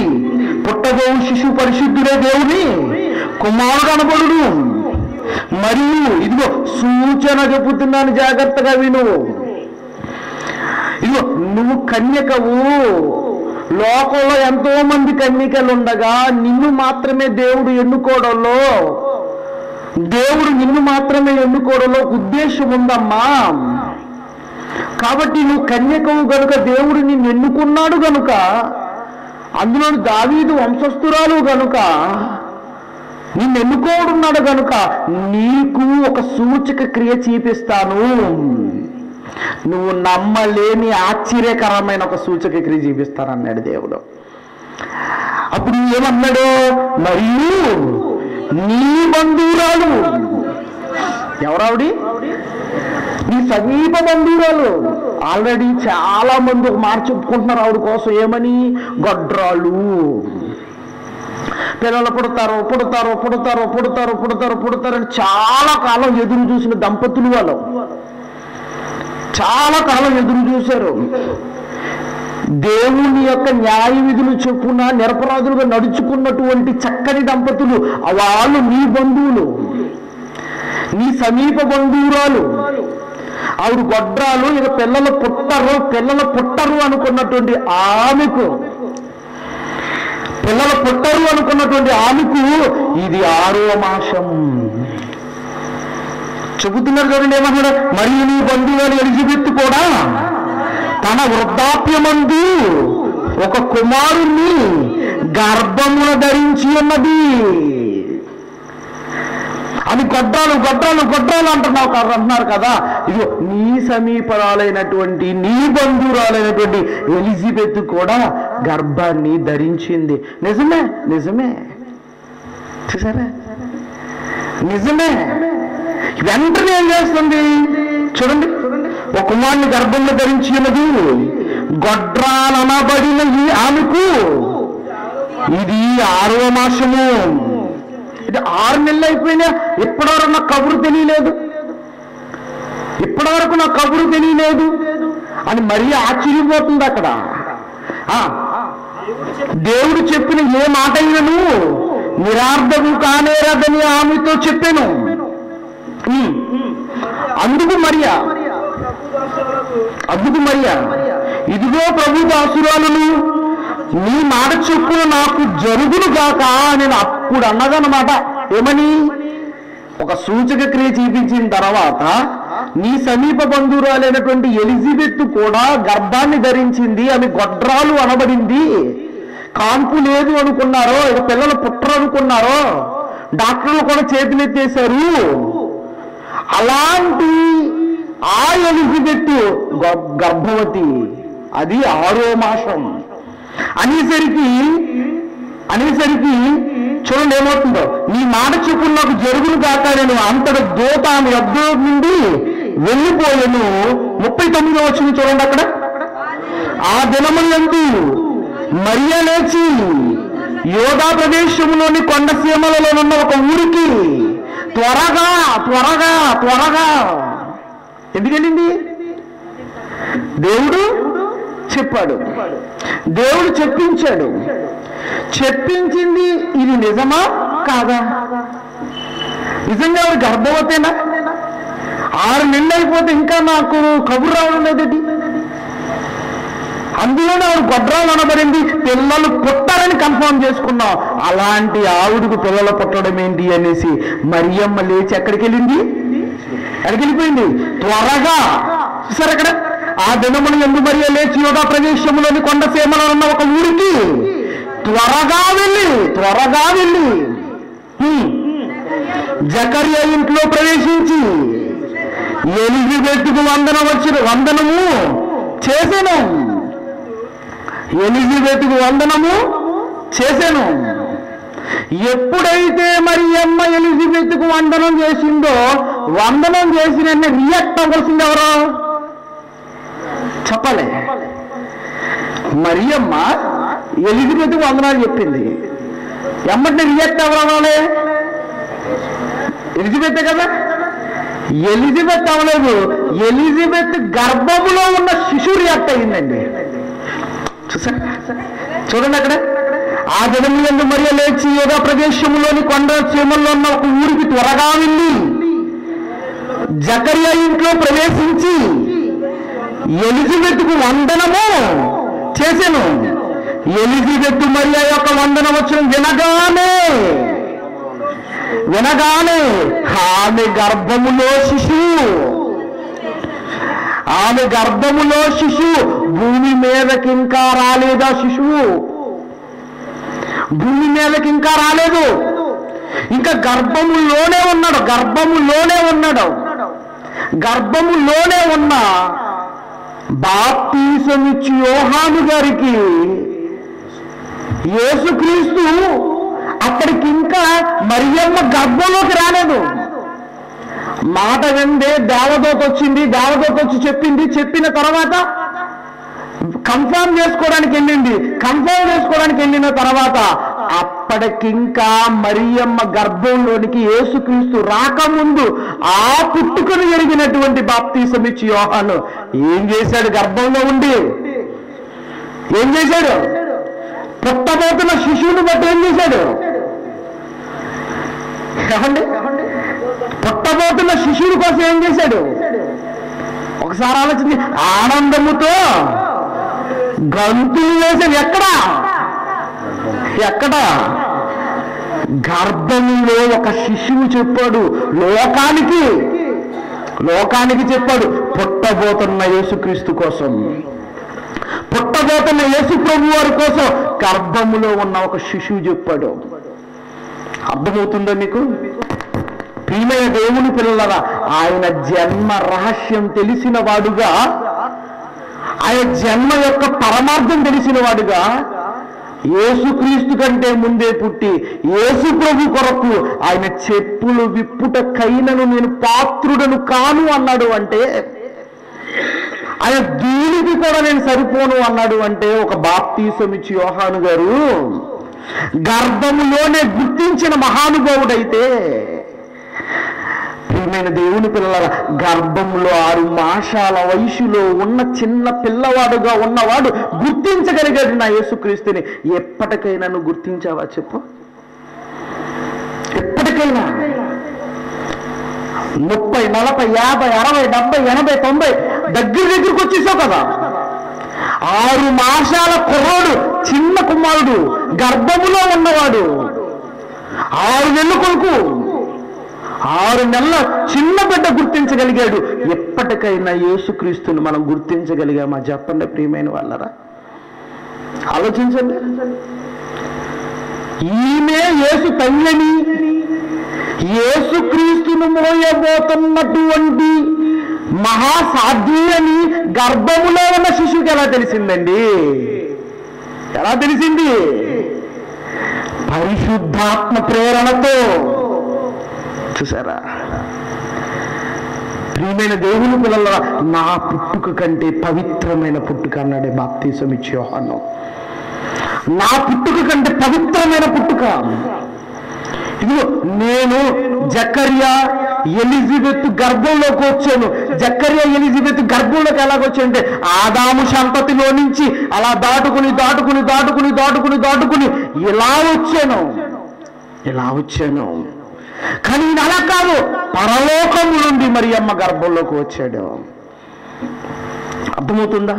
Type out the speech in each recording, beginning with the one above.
పుట్టబోవు శిశువు పరిశుద్ధుడే దేవుని కుమారుడు అనబడును. మరియు ఇదిగో సూచన చెబుతున్నాను, జాగ్రత్తగా విను. ఇదిగో నువ్వు కన్యకవు. లోకంలో ఎంతో మంది కన్యకలు ఉండగా నిన్ను మాత్రమే దేవుడు ఎన్నుకోవడంలో, దేవుడు నిన్ను మాత్రమే ఎన్నుకోవడంలో ఉద్దేశం ఉందమ్మా. కాబట్టి నువ్వు కన్యకవు గనుక దేవుడు నిన్ను ఎన్నుకున్నాడు గనుక, అందులో దావీదు వంశస్థురాలు గనుక, నిన్ను ఎన్నుకోడున్నాడు గనుక నీకు ఒక సూచక క్రియ చూపిస్తాను. నువ్వు నమ్మలేని ఆశ్చర్యకరమైన ఒక సూచక క్రియ చూపిస్తానన్నాడు దేవుడు. అప్పుడు ఏమన్నాడు? మరియు నీ బంధువురాలు, ఎవరావిడి? నీ సమీప బంధువురాలు. ఆల్రెడీ చాలా మంది ఒక మాట చెప్పుకుంటున్నారు ఆవిడ కోసం, ఏమని? గొడ్రాలు. పిల్లలు పుడతారు పుడతారు పుడతారు పుడతారు పుడతారు పుడతారని చాలా కాలం ఎదురు చూసిన దంపతులు వాళ్ళు, చాలా కాలం ఎదురు చూశారు. దేవుని యొక్క న్యాయ విధులు చొప్పున నిరపరాధులుగా నడుచుకున్నటువంటి చక్కని దంపతులు వాళ్ళు నీ బంధువులు, నీ సమీప బంధువురాలు. ఆవిడ గొడ్రాలు. ఇక పిల్లలు పుట్టరు అనుకున్నటువంటి ఆమెకు, పిల్లలు పుట్టరు అనుకున్నటువంటి ఆమెకు ఇది 6వ మాసం. చెబుతున్నారు చూడండి ఏమన్నాడు? మరియు నీ బంధువులు ఎలిజబెత్ కూడా తన వృద్ధాప్యమందు ఒక కుమారుణ్ణి గర్భమున ధరించి ఉన్నది. అని గొడ్రాలు గొడ్రాలు గొడ్రాలు అంటున్నారు కదా. ఇది నీ సమీపరాలైనటువంటి, నీ బంధువురాలైనటువంటి ఎలిజబెత్ కూడా గర్భాన్ని ధరించింది. నిజమే, నిజమే, చూసారా? నిజమే. వెంటనే ఏం చేస్తుంది చూడండి? ఒక కుమారుని గర్భంలో ధరించి ఉన్నది, గొడ్రాలనబడిన ఈ ఆమెకు ఇది 6వ మాసము. ఇది 6 నెలలు అయిపోయినా ఇప్పటివరకు నాకు కబురు తెలియలేదు, ఇప్పటివరకు నాకు కబురు తెలియలేదు అని మరీ ఆశ్చర్యపోతుంది అక్కడ. దేవుడు చెప్పిన ఏ మాట అయినను నిరార్థము కానేరదని ఆమెతో చెప్పాను. అందుకు మరియా ఇదిగో ప్రభు దాసురాలను, నీ మాట చొప్పున నాకు జరుగును గాక నేను అప్పుడు అన్నదన్నమాట. ఏమని? ఒక సూచక క్రియ చూపించిన తర్వాత నీ సమీప బంధువురాలైనటువంటి ఎలిజబెత్ కూడా గర్భాన్ని ధరించింది, ఆమె గొడ్రాలు అనబడింది. కాన్పు లేదు అనుకున్నారో, ఇక పిల్లలు పుట్టరు అనుకున్నారో, డాక్టర్లు కూడా చేతులెత్తేశారు. అలాంటి ఆ ఎలిజబెత్ గర్భవతి, అది 6వ మాసం అనేసరికి చూడండి ఏమవుతుందో. నీ మాట చెప్పులు నాకు జరుగును కాక నేను అంతటి దూత ఆమె యొద్ద నుండి వెళ్ళిపోయాను. 39వ వచనం చూడండి అక్కడ. ఆ దినములందు మరియ లేచి యోధా ప్రదేశంలోని కొండసీమలలో ఉన్న ఒక ఊరికి త్వరగా త్వరగా త్వరగా ఎందుకెళ్ళింది? దేవుడు చెప్పాడు, దేవుడు చెప్పించాడు. చెప్పించింది ఇది నిజమా కాదా? నిజంగా ఆవిడ గర్భవతేనా? 6 నెలలు అయిపోతే ఇంకా నాకు కబురు రావడం లేదండి. అందులోనే ఆవిడ గొడ్రాలు అనబడింది. పిల్లలు పుట్టారని కన్ఫర్మ్ చేసుకున్నాం. అలాంటి ఆవిడకు పిల్లలు పుట్టడం ఏంటి అనేసి మరియమ్మ లేచి ఎక్కడికి వెళ్ళింది? ఎక్కడికి వెళ్ళిపోయింది? త్వరగా. చూసారు అక్కడ. ఆ దినమును ఎందు మరియ లేచి యోధా ప్రదేశంలోని కొండసీమలో ఉన్న ఒక ఊరికి త్వరగా వెళ్ళి జకర్యా ఇంట్లో ప్రవేశించి ఎలిజబెత్కు వందనము చేశాను. ఎలిజబెత్కు వందనము చేశాను. ఎప్పుడైతే మరియమ్మ ఎలిజబెత్కు వందనం చేసిందో, వందనం చేసిన రియాక్ట్ అవ్వాల్సింది ఎవరో చెప్పలే. మరియమ్మ ఎలిజబెత్కు వందనాలు చెప్పింది. ఎమ్మటిని రియాక్ట్ అవ్వాలి? ఎలిజబెత్ కదా. ఎలిజబెత్ అవ్వలేదు, ఎలిజబెత్ గర్భములో ఉన్న శిశువు రియాక్ట్ అయ్యిందండి. చూడండి అక్కడ. ఆ దినములందు మరియ లేచి యోధా ప్రదేశంలోని కొండ చీమల్లో ఉన్న ఒక ఊరికి త్వరగా వెళ్ళి జకర్యా ఇంట్లో ప్రవేశించి ఎలిజబెత్కు వందనము చేసెను. ఎలిజబెత్ మరియ యొక్క వందనం వచ్చిన వినగానే ఆమె గర్భములో శిశువు భూమి మీదకి ఇంకా రాలేదా? శిశువు భూమి మీదకి ఇంకా రాలేదు, ఇంకా గర్భములోనే ఉన్న బాప్తీసమిచ్చి యోహాను గారికి యేసుక్రీస్తు అక్కడికి ఇంకా మరియమ్మ గర్భంలోకి రాలేదు. మాట విందే దేవదూత వచ్చింది, దేవదూత వచ్చి చెప్పిన తర్వాత కన్ఫర్మ్ చేసుకోవడానికి వెళ్ళిన తర్వాత అప్పటికింకా మరియమ్మ గర్భంలోనికి యేసుక్రీస్తు రాకముందు ఆ పుట్టుకను ఎరిగినటువంటి బాప్తీసమిచ్చి యోహాను ఏం చేశాడు? గర్భంలో ఉండి ఏం చేశాడు? పుట్టబోతున్న శిశువుని బట్టి ఏం చేశాడు? పుట్టబోతున్న శిశువుని కోసం ఏం చేశాడు? ఒకసారి ఆలోచించి ఆనందముతో గంతులు వేశాడు. ఎక్కడ? గర్భంలో ఒక శిశువు చెప్పాడు లోకానికి చెప్పాడు. పుట్టబోతున్న యేసుక్రీస్తు కోసం, పుట్టబోతున్న యేసు ప్రభు వారి కోసం గర్భములో ఉన్న ఒక శిశువు చెప్పాడు. అర్థమవుతుందా మీకు? ప్రియమైన దేవుని పిల్లలారా, ఆయన జన్మ రహస్యం తెలిసిన వాడుగా, ఆయన జన్మ యొక్క పరమార్థం తెలిసిన వాడుగా యేసుక్రీస్తు కంటే ముందే పుట్టి యేసు ప్రభు కొరకు ఆయన చెప్పులు విప్పుటకైనను నేను పాత్రుడను కాను అన్నాడు. అంటే ఆయన దీనికి కూడా నేను సరిపోను అన్నాడు. అంటే ఒక బాప్తీసమిచ్చి యోహాను గారు గర్భములోనే గుర్తించిన మహానుభావుడైతే, ప్రియమైన దేవుని పిల్లల గర్భంలో 6 మాసాల వయసులో ఉన్న చిన్న పిల్లవాడుగా ఉన్నవాడు గుర్తించగలిగాడు నా యేసుక్రీస్తుని. ఎప్పటికైనా నువ్వు గుర్తించావా చెప్పు? ఎప్పటికైనా 30, 40, 50, 60, 70, 80, 90 దగ్గరికి వచ్చేసావు కదా. 6 మాసాల కుర్రాడు, చిన్న కుమారుడు, గర్భములో ఉన్నవాడు, 6 నెలల కొడుకు, 6 నెలల చిన్న బిడ్డ గుర్తించగలిగాడు. ఎప్పటికైనా యేసుక్రీస్తుని మనం గుర్తించగలిగామా చెప్పండి ప్రియమైన వాళ్ళరా? ఆలోచించండి. ఈమె యేసు తల్లిని, యేసుక్రీస్తును మోయబోతున్నటువంటి మహాసాధ్వి అని గర్భములో ఉన్న శిశువుకి ఎలా తెలిసిందండి? ఎలా తెలిసింది? పరిశుద్ధాత్మ ప్రేరణతో. చూసారా? ప్రియమైన దేవుని పిల్లల, నా పుట్టుక కంటే పవిత్రమైన పుట్టుక అన్నాడే బాప్తీసమిచ్చి యోహాను. నా పుట్టుక కంటే పవిత్రమైన పుట్టుక. ఇదిగో నేను జకర్యా ఎలిజబెత్ గర్భంలోకి వచ్చాను. జకర్యా ఎలిజబెత్ గర్భంలోకి ఎలాగొచ్చానంటే ఆదాము సంతతిలో నుంచి అలా దాటుకుని ఇలా వచ్చాను. కానీ నేను అలా కాదు, పరలోకము నుండి మరియమ్మ గర్భంలోకి వచ్చాడు. అర్థమవుతుందా?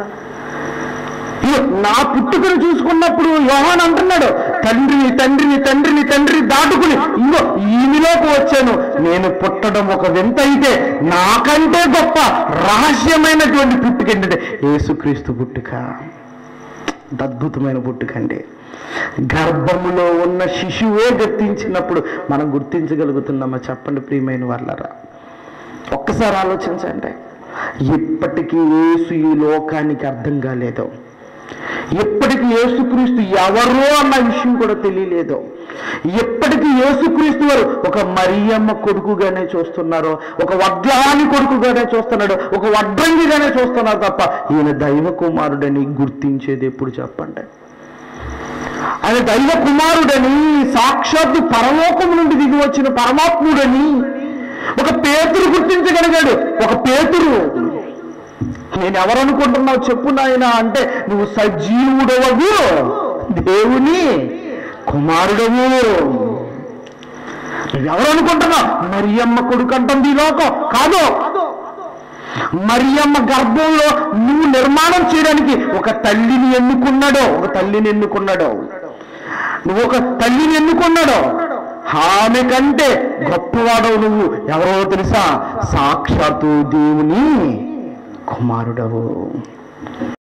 నా పుట్టుకను చూసుకున్నప్పుడు యోహాను అంటున్నాడు, తండ్రిని దాటుకుని ఇంకో ఈమెలోకి వచ్చాను. నేను పుట్టడం ఒక వింత అయితే నాకంటే గొప్ప రహస్యమైనటువంటి పుట్టుక ఏంటంటే యేసుక్రీస్తు పుట్టుక. అద్భుతమైన పుట్టుక అండి. గర్భములో ఉన్న శిశువే గుర్తించినప్పుడు మనం గుర్తించగలుగుతున్నామా చెప్పండి ప్రియమైన వాళ్ళరా? ఒక్కసారి ఆలోచించండి. ఎప్పటికీ యేసు ఈ లోకానికి అర్థం కాలేదు. ఎప్పటికీ యేసుక్రీస్తు ఎవరో అన్న విషయం కూడా తెలియలేదు. ఎప్పటికీ యేసుక్రీస్తు వారు ఒక మరియమ్మ కొడుకుగానే చూస్తున్నారు, ఒక వడ్లాని కొడుకుగానే చూస్తున్నాడు, ఒక వడ్రంగిగానే చూస్తున్నారు తప్ప ఈయన దైవ కుమారుడని గుర్తించేది ఎప్పుడు చెప్పండి? ఆయన దైవ కుమారుడని, సాక్షాత్తు పరలోకం నుండి దిగి వచ్చిన పరమాత్ముడని ఒక పేతురు గుర్తించగలిగాడు. ఒక పేతురు, నేను ఎవరనుకుంటున్నావు చెప్పు నాయన అంటే, నువ్వు సజీవుడవగు దేవుని కుమారుడవు. నువ్వెవరు అనుకుంటున్నావు? మరియమ్మ కొడుకు అంటుంది ఈ లోకం. కాదు, మరియమ్మ గర్భంలో నువ్వు నిర్మాణం చేయడానికి ఒక తల్లిని ఎన్నుకున్నాడో, నువ్వు ఒక తల్లిని ఎన్నుకున్నాడో. ఆమె కంటే గొప్పవాడవు నువ్వు. ఎవరో తెలుసా? సాక్షాత్తు దేవుని కుమారుడవు.